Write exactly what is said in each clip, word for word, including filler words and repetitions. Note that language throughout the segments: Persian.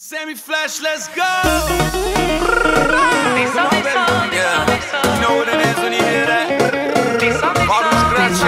Semi Flash, let's go! Yeah, you know what it is when you hear that? Pardon scratch,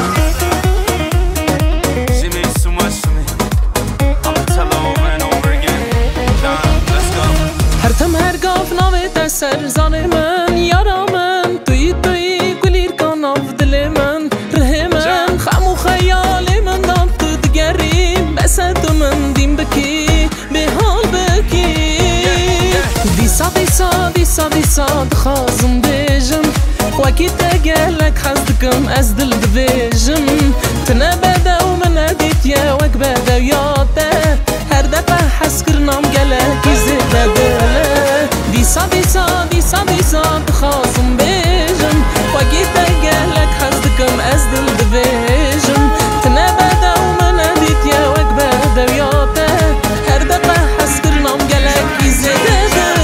she means so much to me. I'ma tell her over and over again. John, let's go. هر تم هر گاف نامت از سر زان من یارا من توی توی گلیر کن آف دل من ره من خم و خیال من دام تو دگریم بسد من دیم بکی به حال بکی دیسا دیسا دیسا دیسا دخوازم بیجم وکی تگلک خزدکم از دل دبیجم تنبدا و من ادیت یا وک بدا یاده هر دفعه حس کرنام گلکی زیده دله دیسا دیسا دیسا دیسا دخوازم بیجم وکی تگلک خزدکم از دل دبیجم تنبدا و من ادیت یا وک بدا یاده هر دفعه حس کرنام گلکی زیده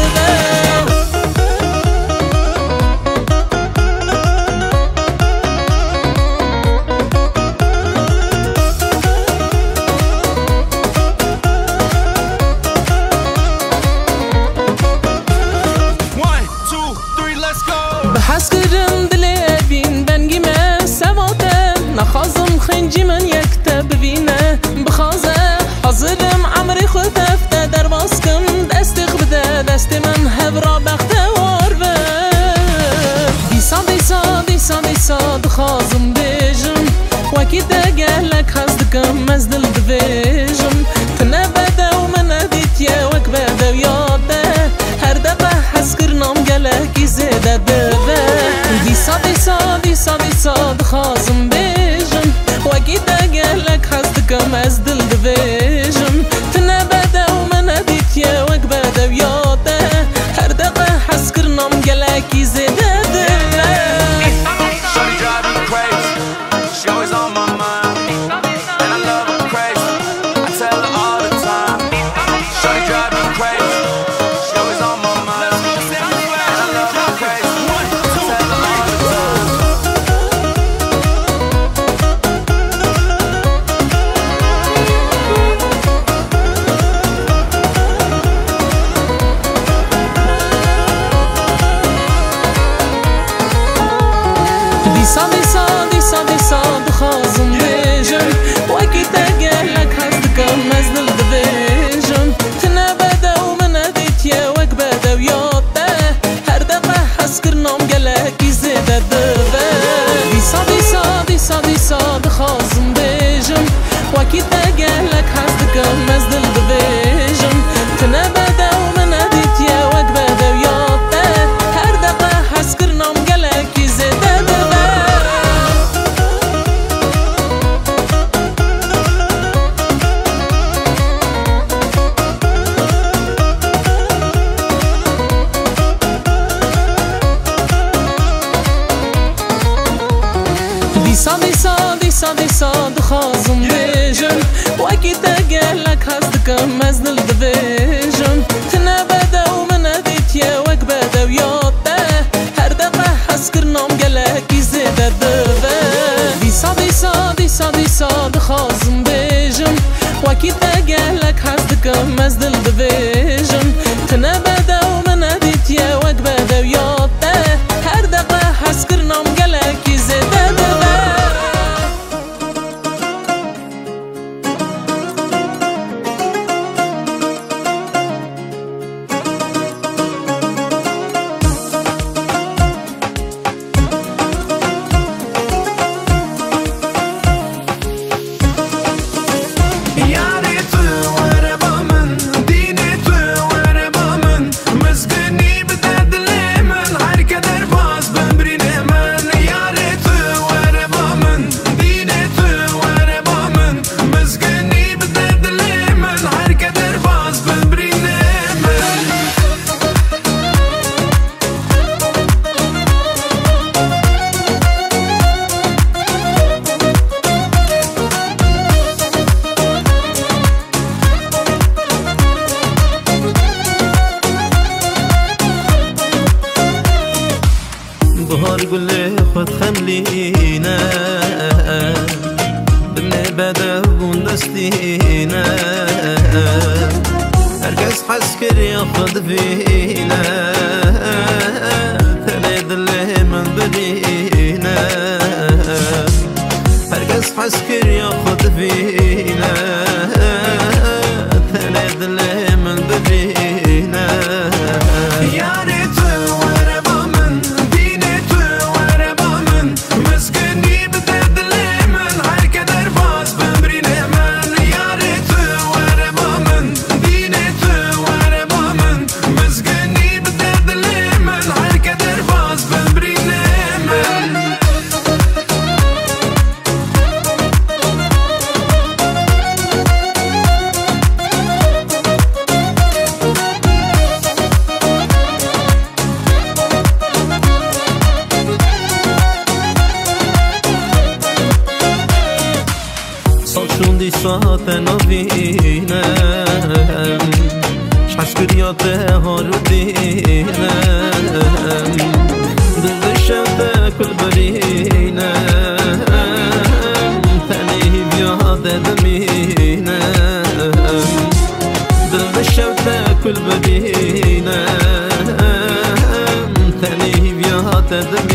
بحس کردم دل بین بنگی من سواته نخوازم خنجی من یکته ببینه بخوازه حاضرم عمری خود افته در باز کن دستی خبده دستی من هبرا بخته وار به دیسا دیسا دیسا دیسا دخوازم بیجم وکی دگلک خزدکم از دل دبیجم تنبده و من ادیت یه وک بده یاده هر دفعه حس کرنام گلکی زیده دبه دیسا دیسا دیسا دیسا دخوازم بیجم وکی دگلک خزدکم از دل دبیجم تنبده و من ادیت یه وک بده یاده هر دفعه حس کرنام گلکی زیده دبه Shawty drive me crazy. She always on my mind, and I love her crazy. I tell her all the time. Shawty drive me crazy. She always on my mind, and I love her crazy. I tell her all the time. دیسا دیسا دیسا دیسا دخوازم بیجم وکی تگلک خزدکم از دل دبیجم تنبده و من ادیت یه وک بده یاده هر دفعه حس کرنام گلکی زیده دبه دیسا دیسا دیسا دیسا دخوازم بیجم وکی تگلک خزدکم از دل دبیجم تنبده و من ادیت یه وک بده یاده هر دفعه حس کرنام گلکی زیده دبه دیسا دیسا دیسا دیسا دخوازم بیجم وکی تگلک خزدکم از دل دبیجم تنبده و من ادیت یه وک بده یاده هر دفعه حس کرنام گلکی زیده دبه دیسا دیسا دیسا دیسا دخوازم بیجم وکی تگلک خزدکم از دل دبیجم تنبده و من ادیت یه وک بده یاده هر دفعه حس کرنام گلکی زیده دبه Yari tu wara baman, dini tu wara baman. Mezgani bedadleman, har kadar baz bambrineman. Yari tu wara baman, dini tu wara baman. Mezgani bedadleman, har kadar baz bambrineman. بهار گل خود خملینه بنه بده بون دستینه هرگز حسكر ياخد فينا ثليد اللي من بدينا هرقص حسكر ياخد فينا ثليد اللي من بدينا يا ريت وربا من دينت وربا من مسكني بدد اليمن هركة درباس بمرين من يا ريت وربا من دينت وربا من مسكني بدد اليمن هركة درباس بمرين من شوندي ساعة نبينا شحسكر ياته هاردينا دل الشوطة كل برينا ثانيه بياده دمينا دل الشوطة كل برينا ثانيه بياده دمينا